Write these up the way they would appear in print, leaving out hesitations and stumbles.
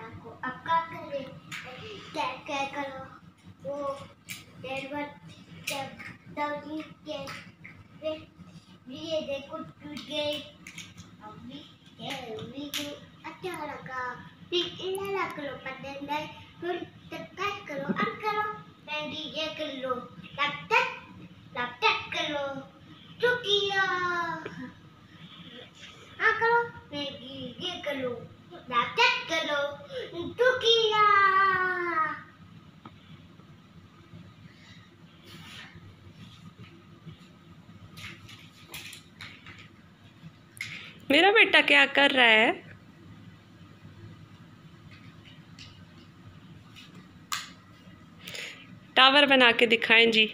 को अब क्या करे, क्या क्या करो वो देर बाद जब दौड़ी के ये देखो टूट गए अभी ये को अच्छा लगा फिर इन्हें लग लो पतंग फिर तक करो अब करो मैगी ये कर लो लप तक करो चुकिया करो मैगी ये करो लप तक करो चुकिया। मेरा बेटा क्या कर रहा है? टावर बना के दिखाएं जी।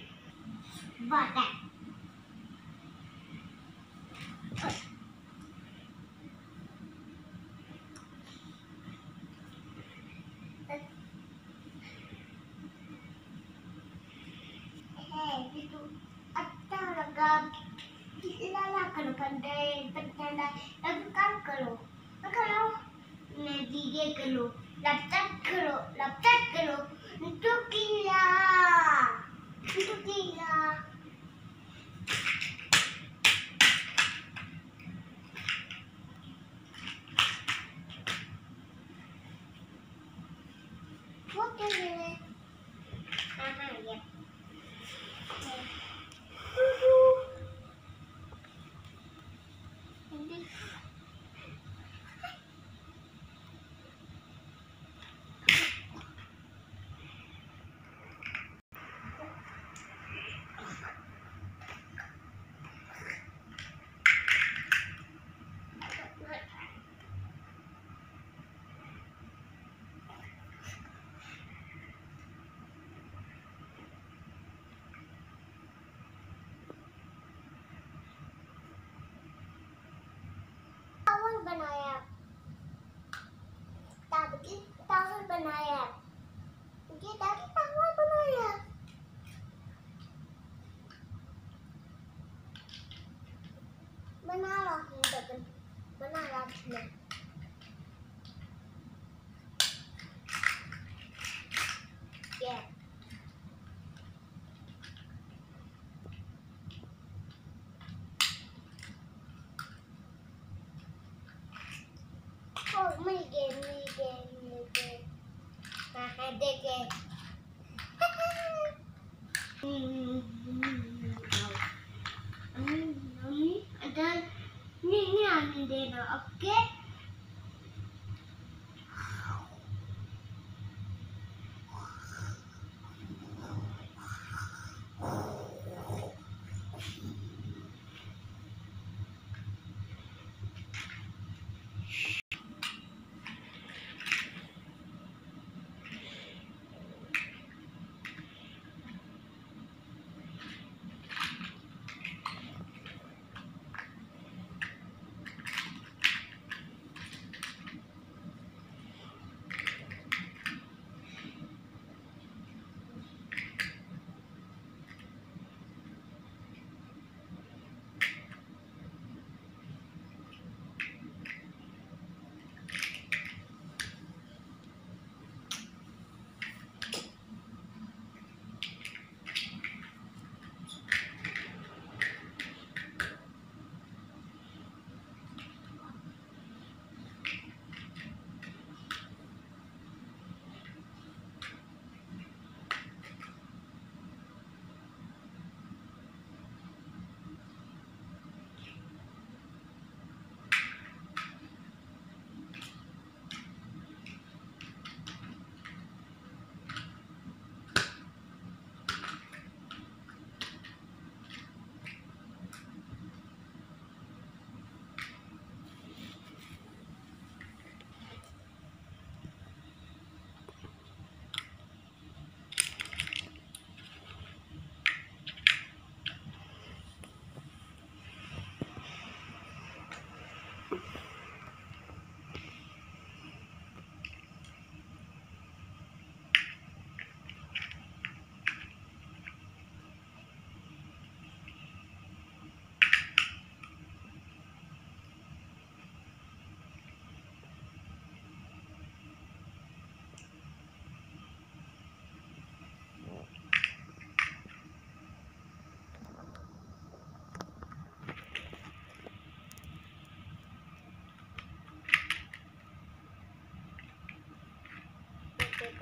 अच्छा लगा इलाला करो पंडे पंडे अब काम करो करो मैगी ये करो लप तक करो टुकिया टुकिया। वो क्या है? हाँ ये बनाया ताकि टावर बनाया ये ताकि टावर बनाया बना रहा हूँ बटन बना रहा हूँ ये मिल गए हाँ देखे नहीं आने देना ओके।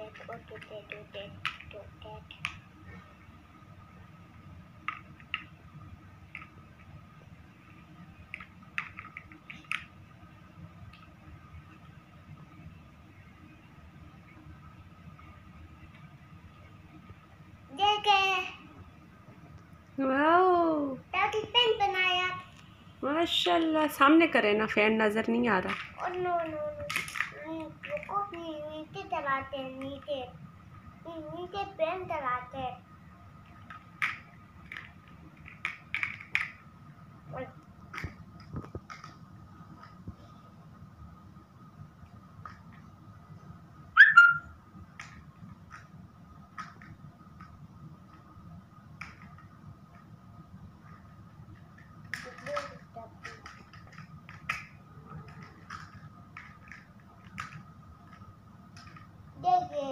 वाओ, दादी पेन बनाया। माशाल्लाह। सामने करे ना, फैन नजर नहीं आ रहा। और नो नो रुको, नीचे चलाते हैं, नीचे नीचे पेन चलाते हैं। देखिए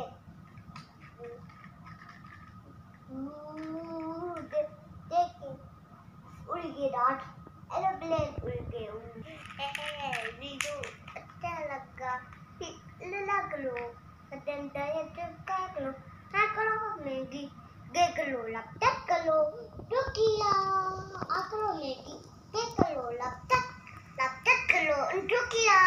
देखिए उड़ गई डांट, एरोप्लेन उड़ गए। वीडियो अच्छा लगा लग लो, कर लो, ना करो मैगी देख लो, लैपटॉप करो टोकिया आ करो मैगी देख लो, लैपटॉप करो टोकिया।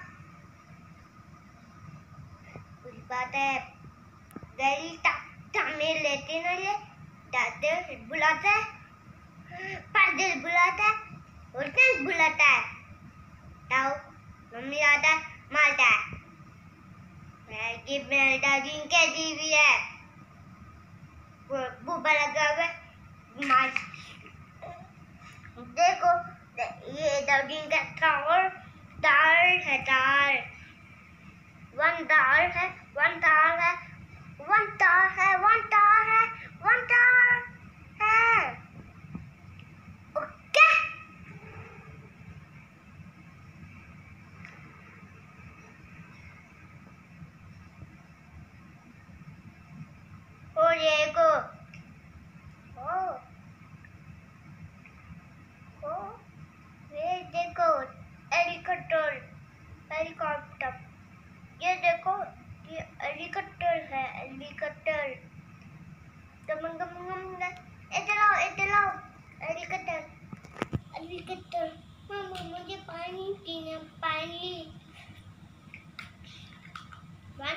कुछ बात है, डैडी टामे लेते ना ले, दादे बुलाता है, फादर बुलाता है, और फ्रेंड बुलाता है, ताऊ मम्मी आता है, मारता है। मेरे दादी के टीवी है, बुबा लगा हुआ है, मार। देखो ये दादी का टावर तार है, तार वन तार है, वन तार है, वन तार है, वन तार है, वन तार है। ओके और ये को ये देखो हेलीकॉप्टर, हेलीकॉप्टर, ये देखो ये हेलीकॉप्टर है, हेलीकॉप्टर। इधर आओ हेलीकॉप्टर, हेलीकॉप्टर। मामा मुझे पानी पीना, पानी। वन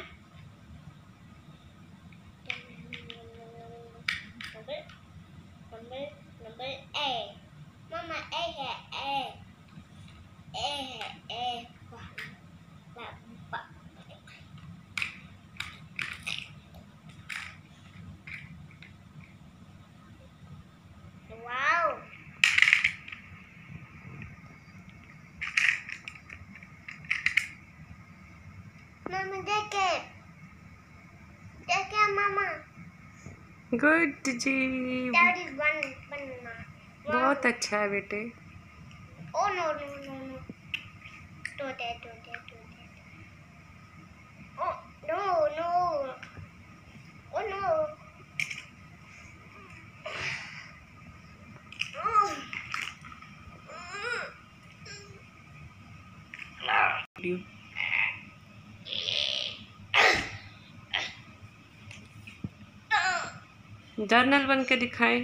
नंबर ए, मामा ए है, ए है, ए। वाओ मामा देखे मामा, गुड जी, दैट इज वन बनना। बहुत अच्छा है बेटे। Oh no no no no, टोटे oh no no, oh no. General बन के दिखाएं।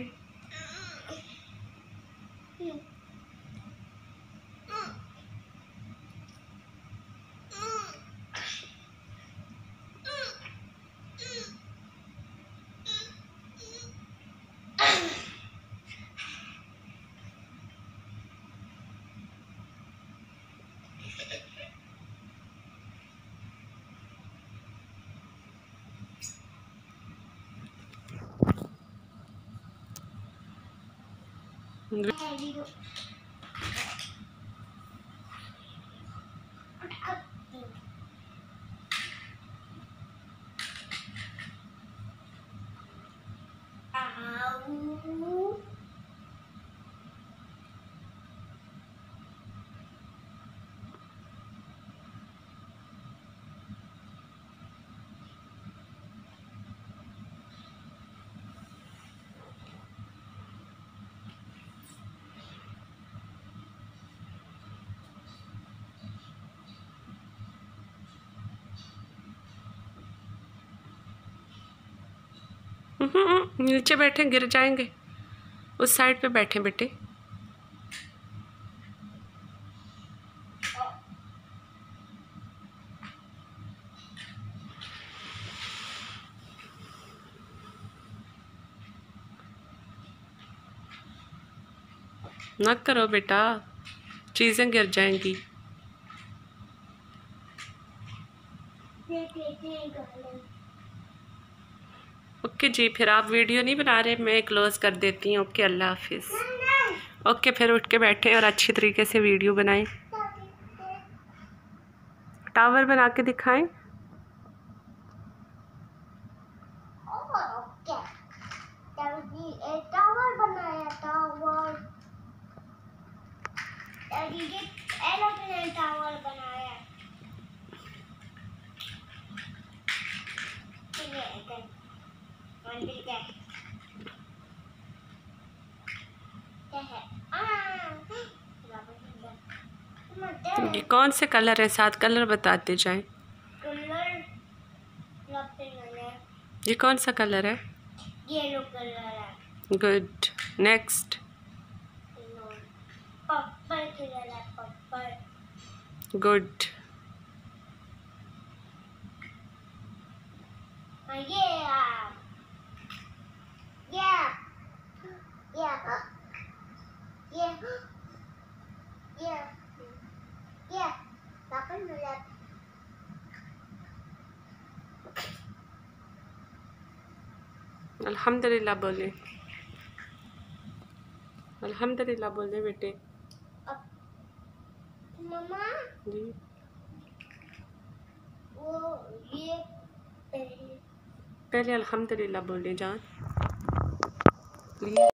नीचे बैठे, गिर जाएंगे। उस साइड पे बैठे बेटे। ना करो बेटा, चीजें गिर जाएंगी। ओके जी, फिर आप वीडियो नहीं बना रहे, मैं क्लोज कर देती हूँ। ओके, अल्लाह हाफिज़। ओके, फिर उठ के बैठे और अच्छी तरीके से वीडियो बनाएं। टावर बना के दिखाएं। टावर बनाया, टावर एरोप्लेन टावर बनाया। मंदिर क्या है? ये कौन से कलर है? 7 कलर बताते जाएं। ये कौन सा कलर है? येलो कलर है। Good, next. पर्पल कलर है, पर्पल। गुड। अल्हम्दुलिल्लाह बोले, अल्हम्दुलिल्लाह बोले बेटे। मम्मा जी, वो ये पहले अल्हम्दुलिल्लाह बोले जान। प्लीज।